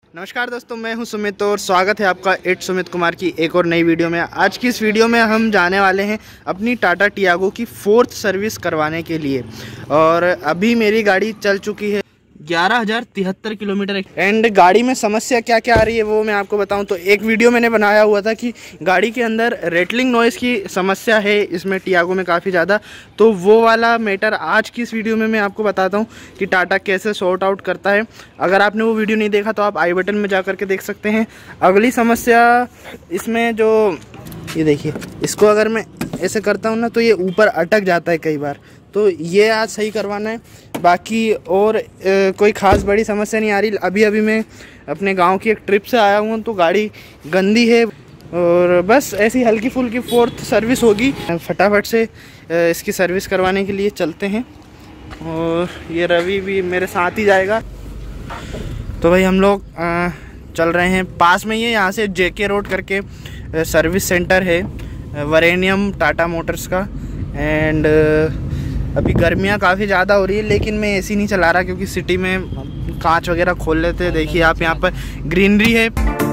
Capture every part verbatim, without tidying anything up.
नमस्कार दोस्तों, मैं हूं सुमित और स्वागत है आपका एट सुमित कुमार की एक और नई वीडियो में। आज की इस वीडियो में हम जाने वाले हैं अपनी टाटा टियागो की फोर्थ सर्विस करवाने के लिए। और अभी मेरी गाड़ी चल चुकी है ग्यारह हज़ार तिहत्तर किलोमीटर। एंड गाड़ी में समस्या क्या क्या आ रही है वो मैं आपको बताऊं तो एक वीडियो मैंने बनाया हुआ था कि गाड़ी के अंदर रेटलिंग नॉइज़ की समस्या है इसमें टियागो में काफ़ी ज़्यादा। तो वो वाला मैटर आज की इस वीडियो में मैं आपको बताता हूं कि टाटा कैसे सॉर्ट आउट करता है। अगर आपने वो वीडियो नहीं देखा तो आप आई बटन में जा कर के देख सकते हैं। अगली समस्या इसमें जो ये देखिए, इसको अगर मैं ऐसे करता हूँ ना तो ये ऊपर अटक जाता है कई बार, तो ये आज सही करवाना है। बाकी और ए, कोई ख़ास बड़ी समस्या नहीं आ रही। अभी अभी मैं अपने गांव की एक ट्रिप से आया हूँ तो गाड़ी गंदी है और बस ऐसी हल्की फुल्की फोर्थ सर्विस होगी। फटाफट से ए, इसकी सर्विस करवाने के लिए चलते हैं और ये रवि भी मेरे साथ ही जाएगा। तो भाई हम लोग आ, चल रहे हैं। पास में ये यहाँ से जेके रोड करके सर्विस सेंटर है वरेनियम टाटा मोटर्स का। एंड अभी गर्मियाँ काफ़ी ज़्यादा हो रही है लेकिन मैं एसी नहीं चला रहा क्योंकि सिटी में कांच वगैरह खोल लेते हैं। देखिए आप यहाँ पर ग्रीनरी है।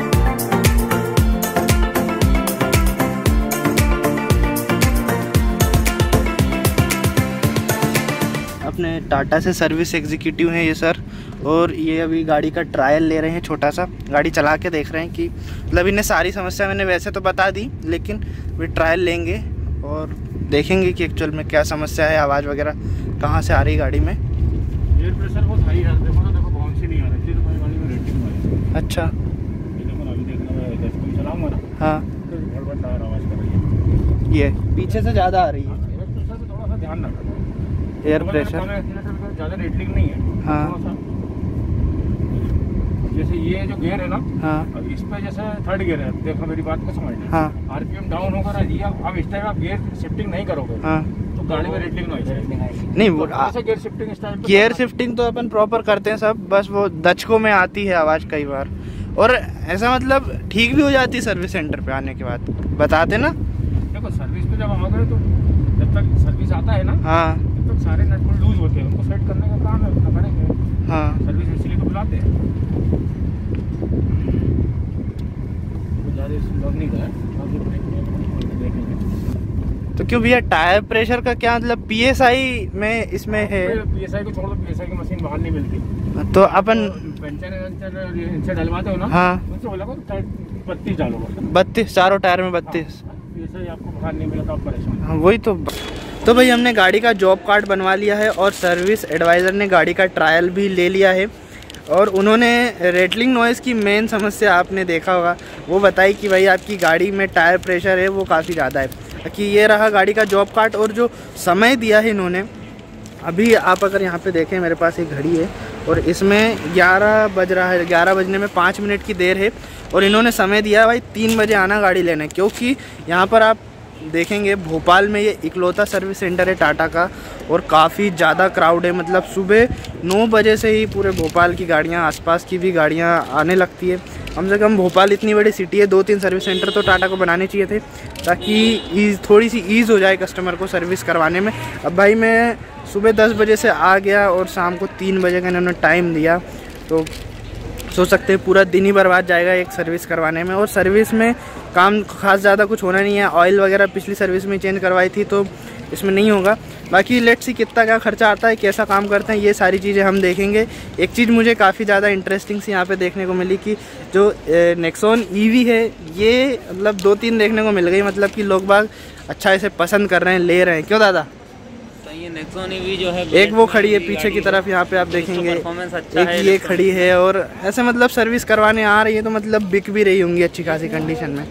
अपने टाटा से सर्विस एग्जीक्यूटिव हैं ये सर, और ये अभी गाड़ी का ट्रायल ले रहे हैं, छोटा सा गाड़ी चला के देख रहे हैं कि मतलब इन्हें सारी समस्या मैंने वैसे तो बता दी लेकिन वे ट्रायल लेंगे और देखेंगे कि एक्चुअल में क्या समस्या है, आवाज़ वगैरह कहाँ से आ रही गाड़ी में। एयर प्रेशर बहुत हाई है, देखो ना, देखो बाउंस ही नहीं आ रहा है, तो गाड़ी में रेटिंग है। अच्छा, देखो अभी देखना मैं दस को चलाऊंगा ना। हाँ, तो बहुत बड़ा टायर आवाज़ कर रही है, ये पीछे से ज़्यादा आ रही है। एयर प्रेशर पे थोड़ा सा ध्यान रखना। एयर प्रेशर ज़्यादा रेटिंग नहीं है। हाँ, जैसे ये जो गियर है ना, हाँ, अब इस पे जैसे थर्ड गियर है, देखो मेरी बात को समझ। हाँ, आरपीएम डाउन होगा ना, अब इस टाइम आप गियर शिफ्टिंग नहीं करोगे हाँ, तो गाड़ी में रेटिंग नहीं नहीं वो gear shifting style gear shifting तो अपन प्रॉपर करते हैं सब, बस वो दचकों में आती है आवाज़ कई बार। और ऐसा मतलब ठीक भी हो जाती है सर्विस सेंटर पे आने के बाद, बताते ना। देखो सर्विस पे जब आओगे तो जब तक सर्विस आता है ना, हाँ, तब तक सारे नट बोल्ट लूज होते हैं, उनको सेट करने का काम है, अपना करेंगे। हाँ, सर्विस इसलिए तो बुलाते हैं। नहीं था, तो क्यों भैया टायर प्रेशर का क्या मतलब पीएसआई में इसमें है? पीएसआई को छोड़ दो, पीएसआई की मशीन बाहर नहीं मिलती तो अपन पंचर डलवाते हो ना, हाँ, उनसे बोला बत्तीस डालो, बत्तीस चारों टायर में बत्तीस। पीएसआई आपको बाहर नहीं मिला तो आप परेशान। हाँ वही तो। तो भाई हमने गाड़ी का जॉब कार्ड बनवा लिया है और सर्विस एडवाइज़र ने गाड़ी का ट्रायल भी ले लिया है और उन्होंने रेटलिंग नॉइज़ की मेन समस्या आपने देखा होगा वो बताई कि भाई आपकी गाड़ी में टायर प्रेशर है वो काफ़ी ज़्यादा है। कि ये रहा गाड़ी का जॉब कार्ड और जो समय दिया है इन्होंने, अभी आप अगर यहाँ पे देखें मेरे पास एक घड़ी है और इसमें ग्यारह बज रहा है, ग्यारह बजने में पाँच मिनट की देर है और इन्होंने समय दिया है भाई तीन बजे आना गाड़ी लेने। क्योंकि यहाँ पर आप देखेंगे भोपाल में ये इकलौता सर्विस सेंटर है टाटा का और काफ़ी ज़्यादा क्राउड है। मतलब सुबह नौ बजे से ही पूरे भोपाल की गाड़ियाँ, आसपास की भी गाड़ियाँ आने लगती है। कम से कम भोपाल इतनी बड़ी सिटी है, दो तीन सर्विस सेंटर तो टाटा को बनाने चाहिए थे ताकि ईज़ थोड़ी सी ईज़ हो जाए कस्टमर को सर्विस करवाने में। अब भाई मैं सुबह दस बजे से आ गया और शाम को तीन बजे का इन्होंने टाइम दिया, तो सोच सकते हैं पूरा दिन ही बर्बाद जाएगा एक सर्विस करवाने में। और सर्विस में काम खास ज़्यादा कुछ होना नहीं है, ऑयल वगैरह पिछली सर्विस में चेंज करवाई थी तो इसमें नहीं होगा। बाकी लेट्स सी कितना क्या खर्चा आता है, कैसा काम करते हैं, ये सारी चीज़ें हम देखेंगे। एक चीज़ मुझे काफ़ी ज़्यादा इंटरेस्टिंग सी यहाँ पे देखने को मिली कि जो नेक्सॉन ईवी है ये मतलब दो तीन देखने को मिल गई, मतलब कि लोग बाग अच्छा इसे पसंद कर रहे हैं, ले रहे हैं। क्यों दादा? ये नेक्सॉन ईवी जो है एक वो खड़ी है पीछे की तरफ, यहाँ पे आप देखेंगे एक ये खड़ी है और ऐसे मतलब सर्विस करवाने आ रही है तो मतलब बिक भी रही होंगी अच्छी खासी कंडीशन में।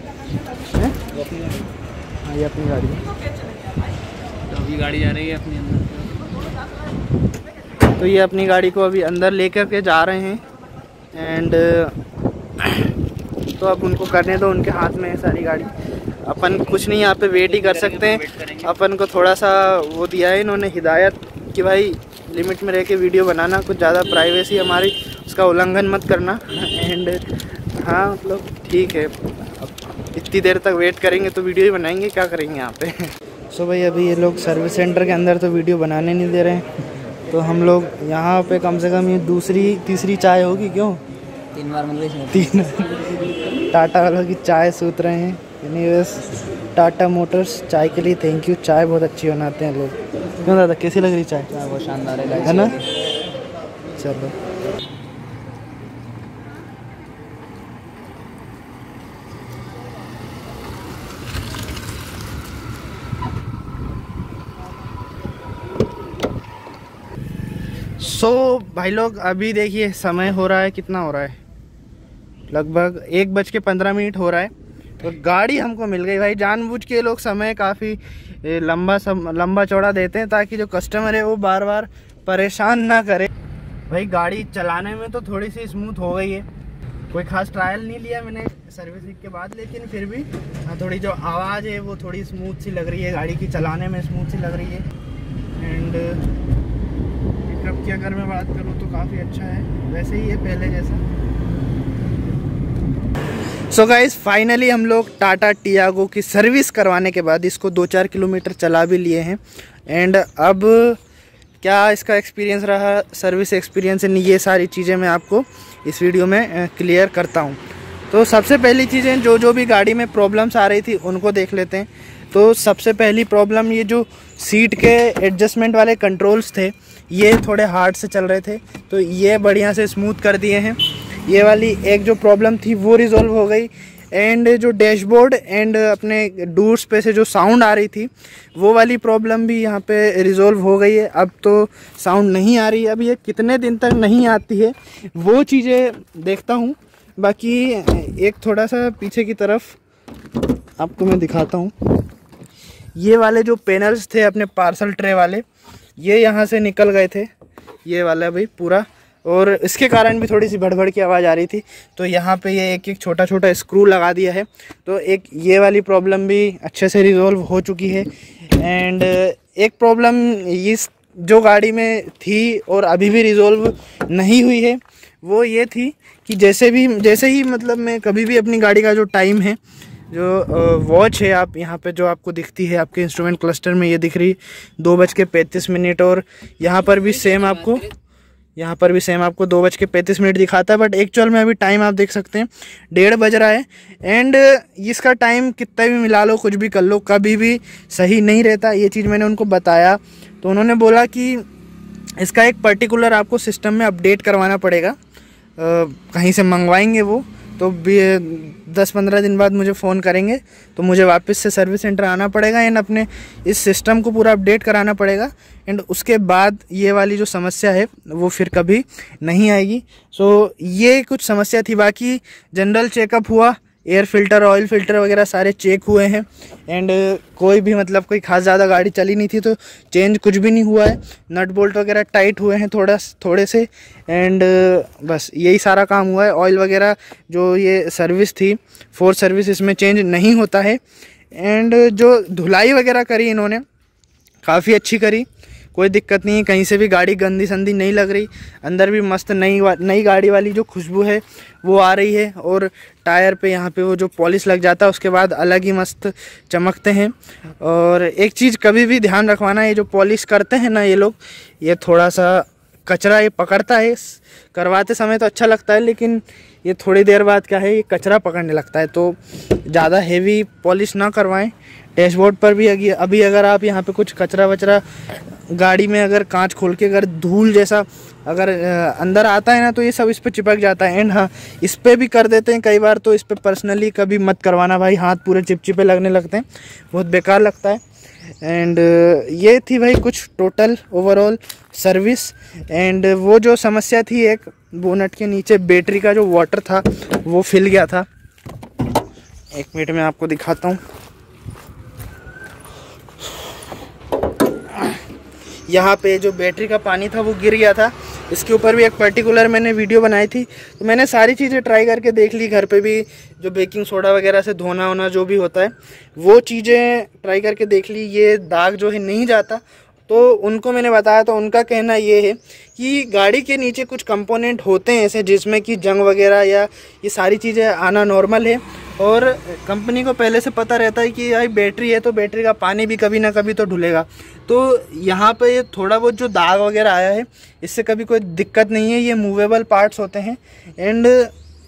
हाँ ये अपनी गाड़ी है, तो अभी गाड़ी जा रही है अपनी अंदर, तो ये अपनी गाड़ी को अभी अंदर लेकर के जा रहे हैं। एंड तो अब उनको करने दो, उनके हाथ में है सारी गाड़ी, अपन कुछ नहीं यहाँ पे वेट ही कर सकते हैं। अपन को थोड़ा सा वो दिया है इन्होंने हिदायत कि भाई लिमिट में रह के वीडियो बनाना, कुछ ज़्यादा प्राइवेसी हमारी उसका उल्लंघन मत करना। एंड हाँ मतलब ठीक है, अब इतनी देर तक वेट करेंगे तो वीडियो ही बनाएंगे, क्या करेंगे यहाँ पे। सो भाई अभी ये लोग सर्विस सेंटर के अंदर तो वीडियो बनाने नहीं दे रहे हैं, तो हम लोग यहाँ पे कम से कम ये दूसरी तीसरी चाय होगी क्यों तीन बार मिल गई। तीन टाटा वालों की चाय सूत रहे हैं। एनीवेज टाटा मोटर्स चाय के लिए थैंक यू। चाय बहुत अच्छी बनाते हैं लोग। क्यों दादा, कैसी लग रही चाय? बहुत शानदार है, है ना? चलो सो so, भाई लोग अभी देखिए समय हो रहा है, कितना हो रहा है, लगभग एक बज के पंद्रह मिनट हो रहा है। तो गाड़ी हमको मिल गई भाई। जानबूझ के लोग समय काफ़ी लंबा सम लंबा चौड़ा देते हैं ताकि जो कस्टमर है वो बार बार परेशान ना करे। भाई गाड़ी चलाने में तो थोड़ी सी स्मूथ हो गई है। कोई खास ट्रायल नहीं लिया मैंने सर्विसिंग के बाद, लेकिन फिर भी थोड़ी जो आवाज़ है वो थोड़ी स्मूथ सी लग रही है, गाड़ी की चलाने में स्मूथ सी लग रही है। एंड पिकअप की अगर मैं बात करूँ तो काफ़ी अच्छा है, वैसे ही है पहले जैसा। सो गाइस फाइनली हम लोग टाटा टियागो की सर्विस करवाने के बाद इसको दो चार किलोमीटर चला भी लिए हैं। एंड अब क्या इसका एक्सपीरियंस रहा, सर्विस एक्सपीरियंस, ये सारी चीज़ें मैं आपको इस वीडियो में क्लियर करता हूँ। तो सबसे पहली चीज़ें जो जो भी गाड़ी में प्रॉब्लम्स आ रही थी उनको देख लेते हैं। तो सबसे पहली प्रॉब्लम, ये जो सीट के एडजस्टमेंट वाले कंट्रोल्स थे ये थोड़े हार्ड से चल रहे थे, तो ये बढ़िया से स्मूथ कर दिए हैं। ये वाली एक जो प्रॉब्लम थी वो रिज़ॉल्व हो गई। एंड जो डैशबोर्ड एंड अपने डोर्स पे से जो साउंड आ रही थी वो वाली प्रॉब्लम भी यहाँ पे रिज़ॉल्व हो गई है। अब तो साउंड नहीं आ रही है। अब ये कितने दिन तक नहीं आती है वो चीज़ें देखता हूँ। बाकी एक थोड़ा सा पीछे की तरफ आपको मैं दिखाता हूँ। ये वाले जो पैनल्स थे अपने पार्सल ट्रे वाले, ये यहाँ से निकल गए थे, ये वाला भाई पूरा, और इसके कारण भी थोड़ी सी भड़भड़ की आवाज़ आ रही थी। तो यहाँ पे ये एक एक छोटा छोटा स्क्रू लगा दिया है, तो एक ये वाली प्रॉब्लम भी अच्छे से रिज़ॉल्व हो चुकी है। एंड एक प्रॉब्लम इस जो गाड़ी में थी और अभी भी रिज़ॉल्व नहीं हुई है वो ये थी कि जैसे भी जैसे ही मतलब मैं कभी भी अपनी गाड़ी का जो टाइम है, जो वॉच है, आप यहाँ पे जो आपको दिखती है आपके इंस्ट्रूमेंट क्लस्टर में, ये दिख रही दो बज के पैंतीस मिनट, और यहाँ पर भी सेम आपको यहाँ पर भी सेम आपको दो बज के पैंतीस मिनट दिखाता है। बट एक्चुअल में अभी टाइम आप देख सकते हैं डेढ़ बज रहा है। एंड इसका टाइम कितना भी मिला लो, कुछ भी कर लो, कभी भी सही नहीं रहता। ये चीज़ मैंने उनको बताया तो उन्होंने बोला कि इसका एक पर्टिकुलर आपको सिस्टम में अपडेट करवाना पड़ेगा, कहीं से मंगवाएंगे वो, तो दस पंद्रह दिन बाद मुझे फ़ोन करेंगे तो मुझे वापस से सर्विस सेंटर आना पड़ेगा एंड अपने इस सिस्टम को पूरा अपडेट कराना पड़ेगा। एंड उसके बाद ये वाली जो समस्या है वो फिर कभी नहीं आएगी। सो ये कुछ समस्या थी। बाकी जनरल चेकअप हुआ, एयर फिल्टर, ऑयल फिल्टर वगैरह सारे चेक हुए हैं। एंड कोई भी मतलब कोई खास ज़्यादा गाड़ी चली नहीं थी तो चेंज कुछ भी नहीं हुआ है। नट बोल्ट वगैरह टाइट हुए हैं थोड़ा थोड़े से। एंड बस यही सारा काम हुआ है। ऑयल वगैरह जो ये सर्विस थी, फोर सर्विस, इसमें चेंज नहीं होता है। एंड जो धुलाई वगैरह करी इन्होंने काफ़ी अच्छी करी, कोई दिक्कत नहीं है, कहीं से भी गाड़ी गंदी संदी नहीं लग रही। अंदर भी मस्त नई नई गाड़ी वाली जो खुशबू है वो आ रही है। और टायर पे यहाँ पे वो जो पॉलिश लग जाता है उसके बाद अलग ही मस्त चमकते हैं। और एक चीज़ कभी भी ध्यान रखवाना, ये जो पॉलिश करते हैं ना ये लोग, ये थोड़ा सा कचरा ये पकड़ता है। करवाते समय तो अच्छा लगता है लेकिन ये थोड़ी देर बाद क्या है, ये कचरा पकड़ने लगता है। तो ज़्यादा हेवी पॉलिश ना करवाएं। डैशबोर्ड पर भी अभी अभी अगर आप यहाँ पे कुछ कचरा वचरा गाड़ी में अगर कांच खोल के अगर धूल जैसा अगर अंदर आता है ना तो ये सब इस पर चिपक जाता है। एंड हाँ, इस पर भी कर देते हैं कई बार, तो इस पर पर्सनली कभी मत करवाना भाई, हाथ पूरे चिपचिपे लगने लगते हैं, बहुत बेकार लगता है। एंड ये थी भाई कुछ टोटल ओवरऑल सर्विस। एंड वो जो समस्या थी, एक बोनट के नीचे बैटरी का जो वाटर था वो फिल गया था। एक मिनट में आपको दिखाता हूँ। यहाँ पे जो बैटरी का पानी था वो गिर गया था। इसके ऊपर भी एक पर्टिकुलर मैंने वीडियो बनाई थी, तो मैंने सारी चीज़ें ट्राई करके देख ली। घर पे भी जो बेकिंग सोडा वगैरह से धोना होना जो भी होता है वो चीज़ें ट्राई करके देख ली। ये दाग जो है नहीं जाता, तो उनको मैंने बताया तो उनका कहना ये है कि गाड़ी के नीचे कुछ कंपोनेंट होते हैं ऐसे जिसमें कि जंग वगैरह या ये सारी चीज़ें आना नॉर्मल है। और कंपनी को पहले से पता रहता है कि भाई बैटरी है तो बैटरी का पानी भी कभी ना कभी तो ढुलेगा। तो यहाँ पे ये थोड़ा बहुत जो दाग वगैरह आया है इससे कभी कोई दिक्कत नहीं है, ये मूवेबल पार्ट्स होते हैं। एंड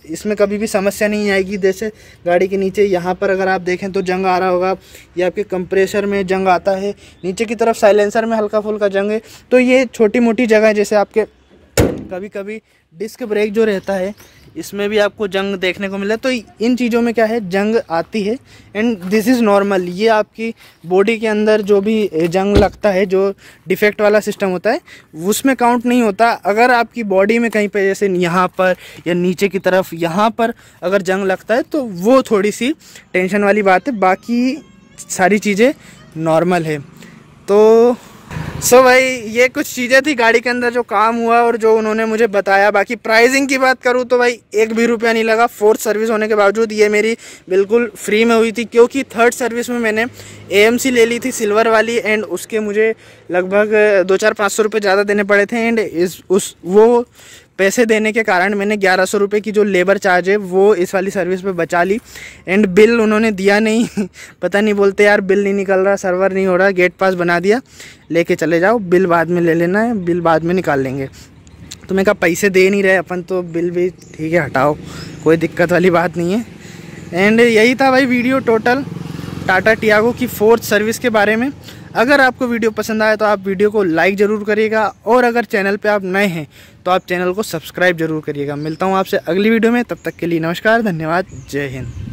इसमें कभी भी समस्या नहीं आएगी। जैसे गाड़ी के नीचे यहाँ पर अगर आप देखें तो जंग आ रहा होगा, या आपके कंप्रेसर में जंग आता है, नीचे की तरफ साइलेंसर में हल्का फुल्का जंग है। तो ये छोटी मोटी जगह, जैसे आपके कभी कभी डिस्क ब्रेक जो रहता है इसमें भी आपको जंग देखने को मिला। तो इन चीज़ों में क्या है, जंग आती है एंड दिस इज़ नॉर्मल। ये आपकी बॉडी के अंदर जो भी जंग लगता है, जो डिफेक्ट वाला सिस्टम होता है, उसमें काउंट नहीं होता। अगर आपकी बॉडी में कहीं पे जैसे यहाँ पर या नीचे की तरफ यहाँ पर अगर जंग लगता है तो वो थोड़ी सी टेंशन वाली बात है, बाकी सारी चीज़ें नॉर्मल है। तो सो so भाई ये कुछ चीज़ें थी गाड़ी के अंदर जो काम हुआ और जो उन्होंने मुझे बताया। बाकी प्राइसिंग की बात करूँ तो भाई एक भी रुपया नहीं लगा। फोर्थ सर्विस होने के बावजूद ये मेरी बिल्कुल फ्री में हुई थी, क्योंकि थर्ड सर्विस में मैंने एएमसी ले ली थी सिल्वर वाली, एंड उसके मुझे लगभग दो चार पाँच सौ रुपये ज़्यादा देने पड़े थे। एंड इस उस वो पैसे देने के कारण मैंने ग्यारह सौ रुपये की जो लेबर चार्ज है वो इस वाली सर्विस पे बचा ली। एंड बिल उन्होंने दिया नहीं पता नहीं, बोलते यार बिल नहीं निकल रहा, सर्वर नहीं हो रहा, गेट पास बना दिया, लेके चले जाओ, बिल बाद में ले लेना है, बिल बाद में निकाल लेंगे। तो मैं कहा पैसे दे नहीं रहे अपन तो बिल भी ठीक है हटाओ, कोई दिक्कत वाली बात नहीं है। एंड यही था भाई वीडियो टोटल टाटा टियागो की फोर्थ सर्विस के बारे में। अगर आपको वीडियो पसंद आया तो आप वीडियो को लाइक ज़रूर करिएगा, और अगर चैनल पे आप नए हैं तो आप चैनल को सब्सक्राइब जरूर करिएगा। मिलता हूँ आपसे अगली वीडियो में, तब तक के लिए नमस्कार, धन्यवाद, जय हिंद।